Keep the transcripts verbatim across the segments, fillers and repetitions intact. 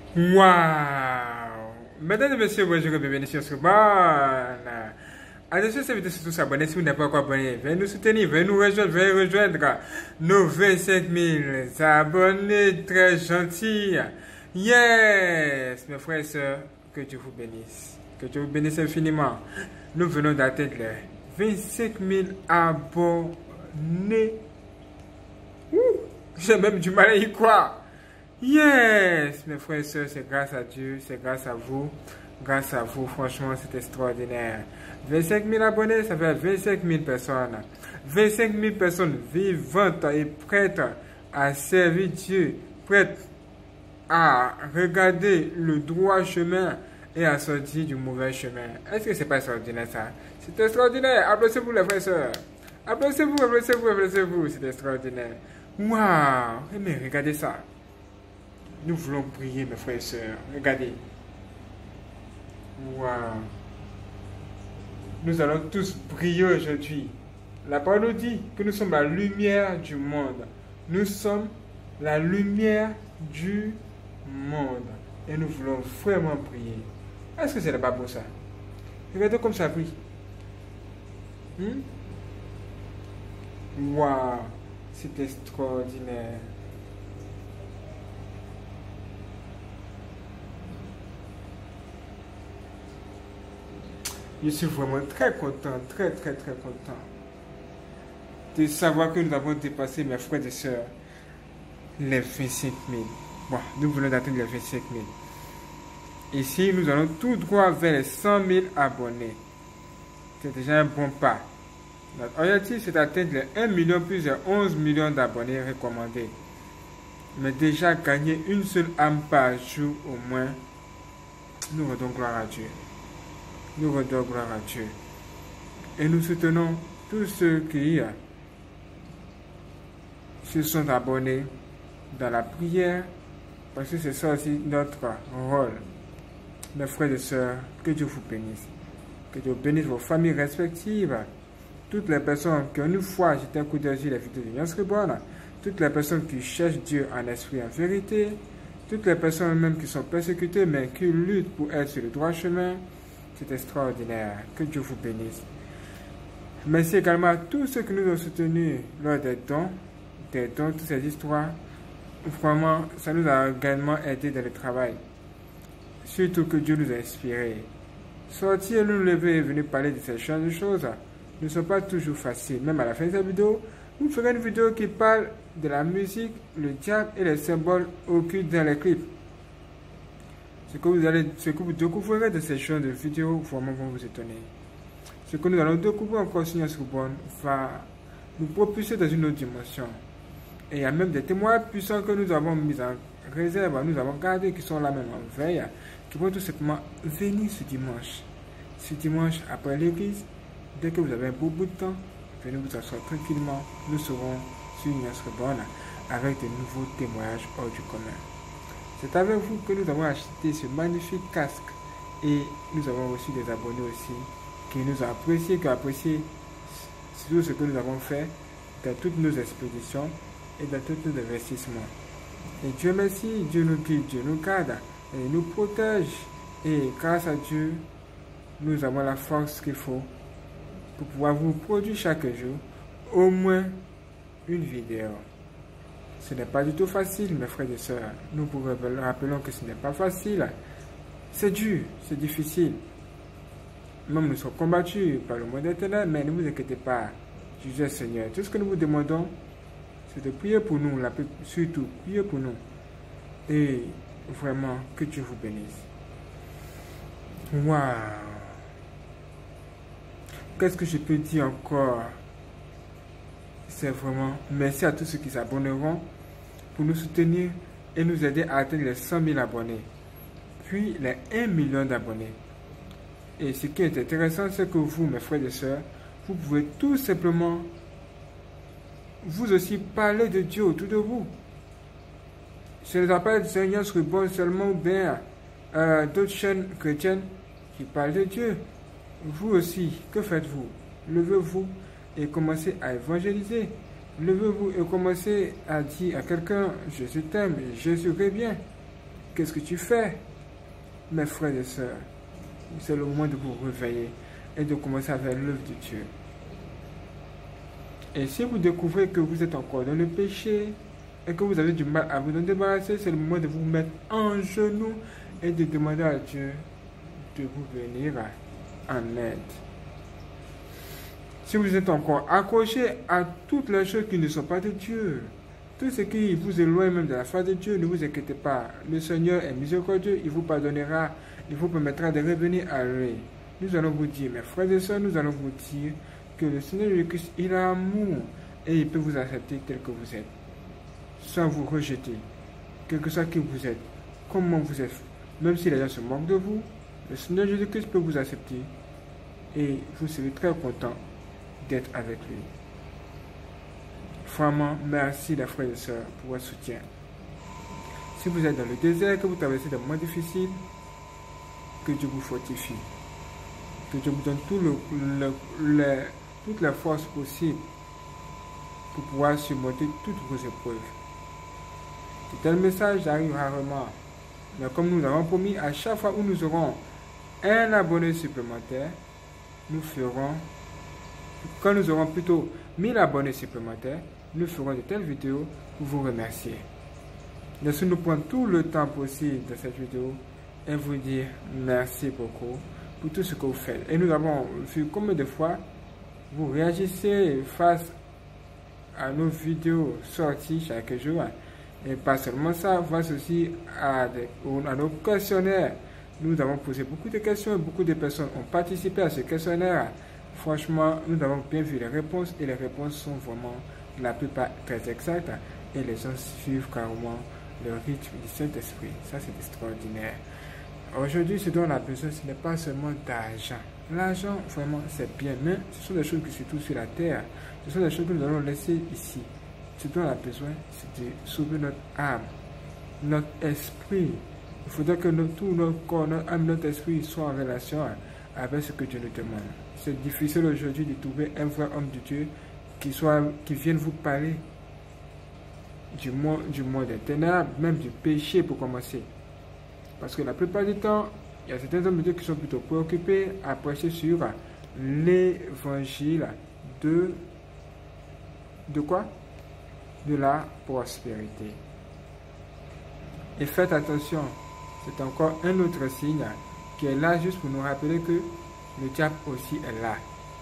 Waouh! Mesdames et messieurs, bonjour et bienvenue sur ce bon. Attention, c'est vite surtout s'abonner si vous n'êtes pas encore abonné. Venez nous soutenir, venez nous rejoindre, venez rejoindre nos vingt-cinq mille abonnés très gentils. Yes! Mes frères et sœurs, que Dieu vous bénisse. Que Dieu vous bénisse infiniment. Nous venons d'atteindre les vingt-cinq mille abonnés. Ouh! J'ai même du mal à y croire. Yes, mes frères et sœurs, c'est grâce à Dieu, c'est grâce à vous. Grâce à vous, franchement, c'est extraordinaire. vingt-cinq mille abonnés, ça fait vingt-cinq mille personnes. vingt-cinq mille personnes vivantes et prêtes à servir Dieu, prêtes à regarder le droit chemin et à sortir du mauvais chemin. Est-ce que c'est pas extraordinaire ça? C'est extraordinaire. Applaudissez-vous les frères et sœurs. Applaudissez-vous, applaudissez-vous, applaudissez-vous. C'est extraordinaire. Waouh! Mais regardez ça. Nous voulons prier, mes frères et sœurs. Regardez. Waouh. Nous allons tous prier aujourd'hui. La parole nous dit que nous sommes la lumière du monde. Nous sommes la lumière du monde. Et nous voulons vraiment prier. Est-ce que ce n'est pas beau ça? Regardez comme ça brille. Hmm? Waouh. C'est extraordinaire. Je suis vraiment très content, très très très content de savoir que nous avons dépassé, mes frères et sœurs, les vingt-cinq mille. Bon, nous venons d'atteindre les vingt-cinq mille. Ici, nous allons tout droit vers les cent mille abonnés. C'est déjà un bon pas. Notre objectif, c'est d'atteindre les un million plus de onze millions d'abonnés recommandés. Mais déjà gagner une seule âme par jour au moins, nous rendons gloire à Dieu. Nous rendons gloire à Dieu. Et nous soutenons tous ceux qui se sont abonnés dans la prière, parce que c'est ça aussi notre rôle. Mes frères et sœurs, que Dieu vous bénisse. Que Dieu bénisse vos familles respectives. Toutes les personnes qui ont une fois jeté un coup d'œil sur les vidéos de Nyans Reborn, toutes les personnes qui cherchent Dieu en esprit et en vérité, toutes les personnes même qui sont persécutées mais qui luttent pour être sur le droit chemin. C'est extraordinaire. Que Dieu vous bénisse. Merci également à tous ceux qui nous ont soutenus lors des dons, des dons, toutes ces histoires. Vraiment, ça nous a également aidé dans le travail. Surtout que Dieu nous a inspirés. Sortir, nous lever et venir parler de ces choses, de choses ne sont pas toujours faciles. Même à la fin de cette vidéo, nous ferons une vidéo qui parle de la musique, le diable et les symboles occultes dans les clips. Ce que vous allez, ce que vous découvrirez de ces choses de vidéos vraiment vont vous étonner. Ce que nous allons découvrir encore sur Nyans Reborn va nous propulser dans une autre dimension. Et il y a même des témoins puissants que nous avons mis en réserve, nous avons gardés, qui sont là même en veille, qui vont tout simplement venir ce dimanche. Ce dimanche après l'église, dès que vous avez un beau bout de temps, venez vous asseoir tranquillement. Nous serons sur Nyans Reborn avec de nouveaux témoignages hors du commun. C'est avec vous que nous avons acheté ce magnifique casque et nous avons reçu des abonnés aussi qui nous ont apprécié, qui ont apprécié tout ce que nous avons fait dans toutes nos expéditions et dans tous nos investissements. Et Dieu merci, Dieu nous guide, Dieu nous garde et nous protège. Et grâce à Dieu, nous avons la force qu'il faut pour pouvoir vous produire chaque jour au moins une vidéo. Ce n'est pas du tout facile, mes frères et sœurs. Nous vous rappelons que ce n'est pas facile. C'est dur, c'est difficile. Même nous sommes combattus par le monde éternel, mais ne vous inquiétez pas. Jésus Seigneur, tout ce que nous vous demandons, c'est de prier pour nous, la, surtout prier pour nous. Et vraiment, que Dieu vous bénisse. Waouh! Qu'est-ce que je peux dire encore? C'est vraiment merci à tous ceux qui s'abonneront pour nous soutenir et nous aider à atteindre les cent mille abonnés, puis les un million d'abonnés. Et ce qui est intéressant, c'est que vous, mes frères et sœurs, vous pouvez tout simplement vous aussi parler de Dieu autour de vous. Ce n'est pas Nyans Reborn seulement ou bien euh, d'autres chaînes chrétiennes qui parlent de Dieu. Vous aussi, que faites-vous? Levez-vous et commencez à évangéliser. Levez-vous et commencez à dire à quelqu'un, Jésus t'aime, Jésus revient. qu'est-ce que tu fais? Mes frères et sœurs, c'est le moment de vous réveiller et de commencer à faire l'œuvre de Dieu. Et si vous découvrez que vous êtes encore dans le péché et que vous avez du mal à vous en débarrasser, c'est le moment de vous mettre en genoux et de demander à Dieu de vous venir en aide. Si vous êtes encore accroché à toutes les choses qui ne sont pas de Dieu, tout ce qui vous éloigne même de la face de Dieu, ne vous inquiétez pas. Le Seigneur est miséricordieux, il vous pardonnera, il vous permettra de revenir à lui. Nous allons vous dire, mes frères et sœurs, nous allons vous dire que le Seigneur Jésus-Christ, il a amour et il peut vous accepter tel que vous êtes, sans vous rejeter, quel que soit qui vous êtes, comment vous êtes. Même si les gens se moquent de vous, le Seigneur Jésus-Christ peut vous accepter et vous serez très content d'être avec lui. Vraiment, merci les frères et sœurs pour votre soutien. Si vous êtes dans le désert, que vous traversez des moments difficiles, que Dieu vous fortifie. Que Dieu vous donne tout le, le, le, toutes les forces possibles pour pouvoir surmonter toutes vos épreuves. De tels messages arrivent rarement. Mais comme nous avons promis, à chaque fois où nous aurons un abonné supplémentaire, nous ferons, quand nous aurons plutôt mille abonnés supplémentaires, nous ferons de telles vidéos pour vous remercier. Laissez-nous prendre tout le temps possible de cette vidéo et vous dire merci beaucoup pour tout ce que vous faites. Et nous avons vu combien de fois vous réagissez face à nos vidéos sorties chaque jour. Et pas seulement ça, face aussi à, des, à nos questionnaires. Nous avons posé beaucoup de questions et beaucoup de personnes ont participé à ce questionnaire. Franchement, nous avons bien vu les réponses et les réponses sont vraiment la plupart très exactes et les gens suivent carrément le rythme du Saint-Esprit. Ça, c'est extraordinaire. Aujourd'hui, ce dont on a besoin, ce n'est pas seulement d'argent. L'argent, vraiment, c'est bien, mais ce sont des choses qui se trouvent sur la terre. Ce sont des choses que nous allons laisser ici. Ce dont on a besoin, c'est de sauver notre âme, notre esprit. Il faudrait que notre, tout notre corps, notre âme, notre esprit soient en relation avec ce que Dieu nous demande. C'est difficile aujourd'hui de trouver un vrai homme de Dieu qui, soit, qui vienne vous parler du monde, du monde des ténèbres, même du péché pour commencer. Parce que la plupart du temps, il y a certains hommes de Dieu qui sont plutôt préoccupés à prêcher sur l'évangile de, de quoi? De la prospérité. Et faites attention, c'est encore un autre signe qui est là juste pour nous rappeler que le diable aussi est là.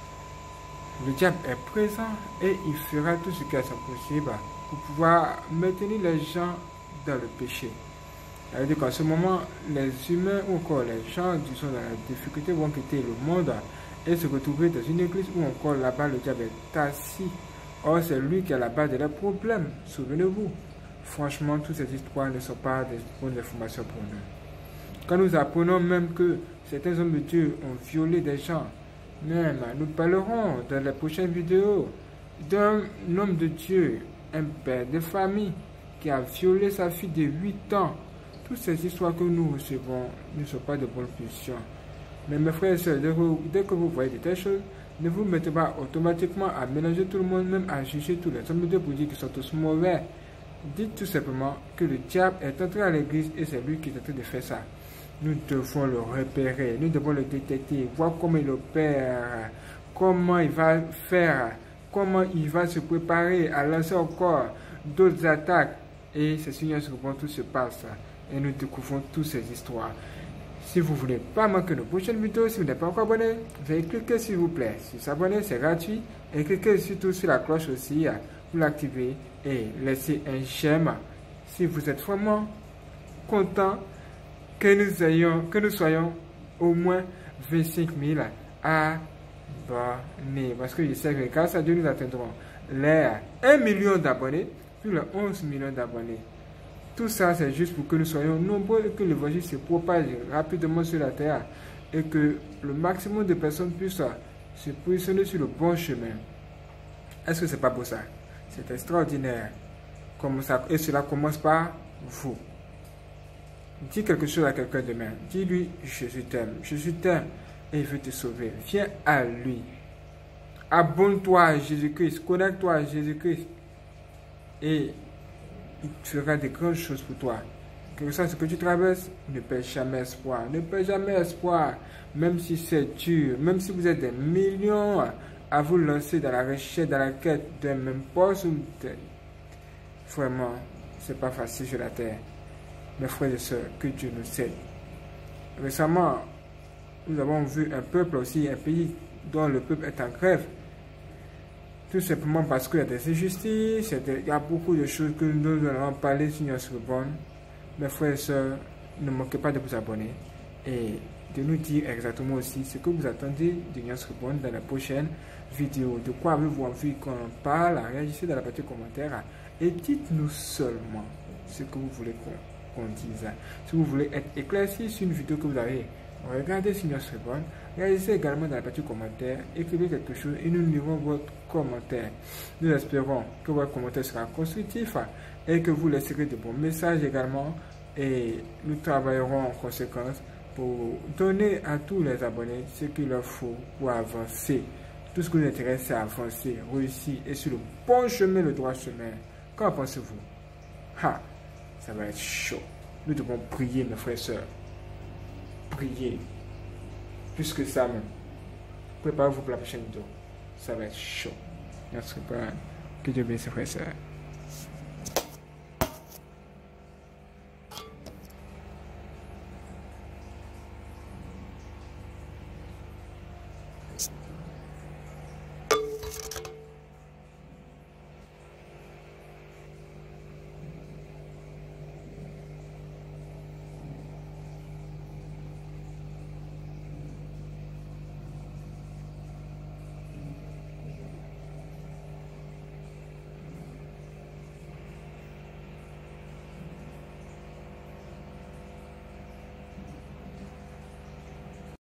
Le diable est présent et il fera tout ce qui est possible pour pouvoir maintenir les gens dans le péché. Ça veut dire qu'en ce moment, les humains ou encore les gens qui sont dans la difficulté vont quitter le monde et se retrouver dans une église où encore là-bas le diable est assis. Or, c'est lui qui est à la base de leurs problèmes. Souvenez-vous. Franchement, toutes ces histoires ne sont pas des bonnes informations pour nous. Quand nous apprenons même que certains hommes de Dieu ont violé des gens, même nous parlerons dans les prochaines vidéos d'un homme de Dieu, un père de famille, qui a violé sa fille de huit ans. Toutes ces histoires que nous recevons ne sont pas de bonnes pulsions. Mais mes frères et sœurs, dès que vous voyez de telles choses, ne vous mettez pas automatiquement à mélanger tout le monde, même à juger tous les hommes de Dieu pour dire qu'ils sont tous mauvais. Dites tout simplement que le diable est entré à l'église et c'est lui qui est en train de faire ça. Nous devons le repérer, nous devons le détecter, voir comment il opère, comment il va faire, comment il va se préparer à lancer encore d'autres attaques. Et c'est sur ce comment tout se passe. Et nous découvrons toutes ces histoires. Si vous ne voulez pas manquer nos prochaines vidéos, si vous n'êtes pas encore abonné, veuillez cliquer s'il vous plaît. Si s'abonner, c'est gratuit. Et cliquez surtout sur la cloche aussi pour l'activer et laissez un j'aime si vous êtes vraiment content que nous ayons, que nous soyons au moins vingt-cinq mille abonnés. Parce que je sais que grâce à Dieu, nous atteindrons les un million d'abonnés, puis les onze millions d'abonnés. Tout ça, c'est juste pour que nous soyons nombreux et que l'évangile se propage rapidement sur la terre et que le maximum de personnes puissent se positionner sur le bon chemin. Est-ce que c'est pas beau ça? C'est extraordinaire. Comme ça, et cela commence par vous. Dis quelque chose à quelqu'un demain. Dis-lui, Jésus t'aime. Jésus t'aime et il veut te sauver. Viens à lui. Abonne-toi à Jésus-Christ. Connecte-toi à Jésus-Christ. Et il fera de grandes choses pour toi. quel que soit ce que tu traverses, ne perds jamais espoir. Ne perds jamais espoir. Même si c'est dur, même si vous êtes des millions à vous lancer dans la recherche, dans la quête d'un même poste, vraiment, c'est pas facile sur la terre. Mes frères et sœurs, que Dieu nous aide. Récemment, nous avons vu un peuple aussi, un pays dont le peuple est en grève. Tout simplement parce qu'il y a des injustices, il y a beaucoup de choses que nous allons parler sur notre bonne. Mes frères et sœurs, ne manquez pas de vous abonner et de nous dire exactement aussi ce que vous attendez de notre bonne dans la prochaine vidéo. De quoi avez-vous envie qu'on en parle? Réagissez dans la partie commentaire et dites-nous seulement ce que vous voulez qu'on qu dise. Si vous voulez être éclairci sur une vidéo que vous avez regardez sur notre bonne, réagissez également dans la partie commentaire, écrivez quelque chose et nous lirons votre commentaire. Nous espérons que votre commentaire sera constructif et que vous laisserez de bons messages également et nous travaillerons en conséquence pour donner à tous les abonnés ce qu'il leur faut pour avancer. Tout ce qui nous intéresse, c'est avancer, réussir et sur le bon chemin, le droit chemin. Qu'en pensez-vous? Ha, ça va être chaud. Nous devons prier, mes frères et sœurs. Prier. Plus que ça même. Préparez-vous pour la prochaine vidéo. Ça va être chaud. Merci. Que Dieu bénisse, frères et sœurs.